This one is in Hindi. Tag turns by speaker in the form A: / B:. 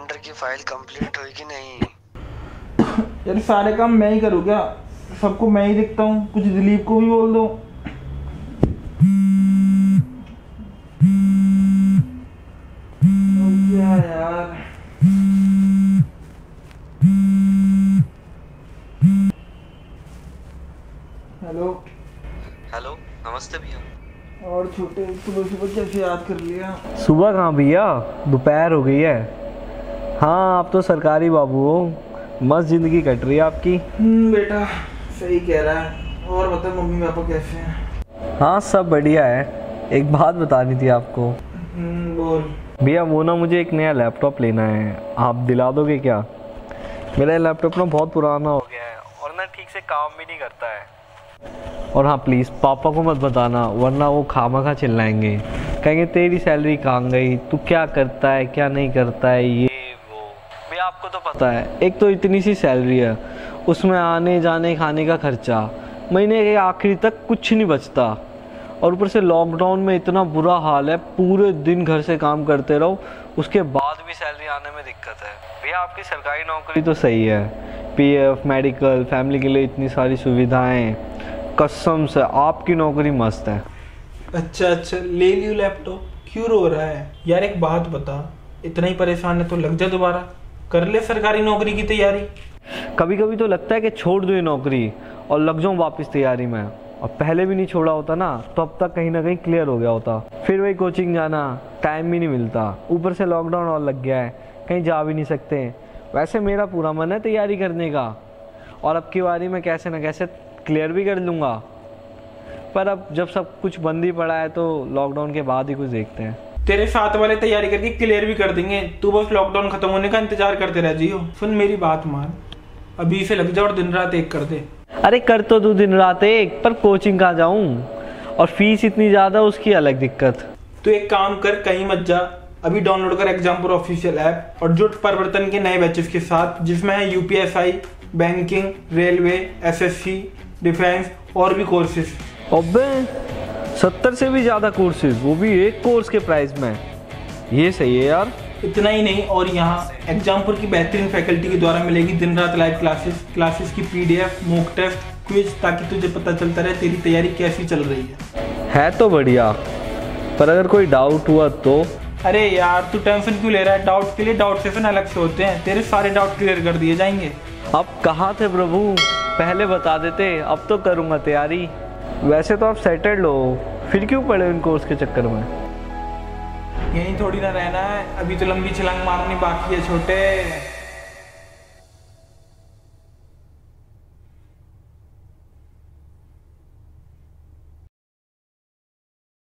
A: टेंडर की फाइल कंप्लीट हुई कि नहीं?
B: यार सारे काम मैं ही करूँ क्या? सबको मैं ही दिखता हूँ, कुछ दिलीप को भी बोल दो। क्या यार। हेलो।
A: हेलो, नमस्ते भैया।
B: और छोटे, सुबह सुबह कैसे याद कर लिया?
C: सुबह कहाँ भैया, दोपहर हो गई है। हाँ, आप तो सरकारी बाबू हो, मस्त जिंदगी कट रही है आपकी।
B: बेटा सही कह रहा है। और बता, मम्मी पापा कैसे हैं?
C: हाँ, सब बढ़िया है। एक बात बतानी थी आपको।
B: बोल।
C: भैया वो ना, मुझे एक नया लैपटॉप लेना है, आप दिला दोगे क्या? मेरा लैपटॉप ना बहुत पुराना हो गया है और ना ठीक से काम भी नहीं करता है। और हाँ प्लीज़ पापा को मत बताना, वरना वो खामखा चिल्लाएंगे, कहेंगे तेरी सैलरी कहाँ गई, तू क्या करता है क्या नहीं करता है, ये वो। भैया आपको तो पता है, एक तो इतनी सी सैलरी है, उसमें आने जाने खाने का खर्चा, महीने के आखिरी तक कुछ नहीं बचता। और ऊपर से लॉकडाउन में इतना बुरा हाल है, पूरे दिन घर से काम करते रहो, उसके बाद भी सैलरी आने में दिक्कत है। भैया आपकी सरकारी नौकरी तो सही है, पीएफ, मेडिकल, फैमिली के लिए इतनी सारी सुविधाएं, कसम से आपकी नौकरी मस्त है।
B: अच्छा ले लियो लैपटॉप, क्यों रो रहा है यार? एक बात बता, इतना ही परेशान है तो लग जा, दोबारा कर ले सरकारी नौकरी की तैयारी।
C: कभी कभी तो लगता है कि छोड़ दो ये नौकरी और लग जाऊं वापस तैयारी में। और पहले भी नहीं छोड़ा होता ना, तो अब तक कहीं ना कहीं क्लियर हो गया होता। फिर वही कोचिंग जाना, टाइम भी नहीं मिलता, ऊपर से लॉकडाउन और लग गया है, कहीं जा भी नहीं सकते। वैसे मेरा पूरा मन है तैयारी करने का, और अब की बारी में कैसे ना कैसे क्लियर भी कर लूँगा। पर अब जब सब कुछ बंद ही पड़ा है, तो लॉकडाउन के बाद ही कुछ देखते हैं।
B: तेरे साथ वाले तैयारी करके क्लियर भी कर देंगे, तू बस लॉकडाउन खत्म होने का इंतजार करते रह जियो। सुन मेरी बात मान, अभी से लग जा और दिन रात एक कर दे।
C: अरे कर तो दो दिन रात एक, पर कोचिंग कहाँ जाऊँ, और फीस इतनी ज़्यादा, उसकी अलग दिक्कत।
B: तू एक काम कर, कहीं मत जा, अभी डाउनलोड कर एग्जामपुर ऑफिशियल ऐप और जुट परिवर्तन के नए बैचेस के साथ, जिसमें है UPSI, banking, railway, SSC, defence और भी कोर्सेज।
C: अबे 70 से भी ज़्यादा कोर्सेज, वो भी एक कोर्स के प्राइस में, ये सही है यार।
B: इतना ही नहीं, और यहाँ एग्जामपुर की बेहतरीन फैकल्टी के द्वारा मिलेगी दिन रात लाइव क्लासेस की पीडीएफ, मॉक टेस्ट, क्विज, ताकि तुझे पता चलता रहे तेरी तैयारी कैसी चल रही है
C: तो बढ़िया, पर अगर कोई डाउट हुआ तो?
B: अरे यार तू टेंशन क्यों ले रहा है? डाउट के लिए डाउट सेशन अलग से होते हैं, तेरे सारे डाउट क्लियर कर दिए जाएंगे।
C: अब कहाँ थे प्रभु, पहले बता देते, अब तो करूँगा तैयारी। वैसे तो आप सेटल्ड हो, फिर क्यों पड़े इन कोर्स के चक्कर में?
B: यहीं थोड़ी ना रहना है, अभी तो लंबी छलांग मारनी बाकी है छोटे।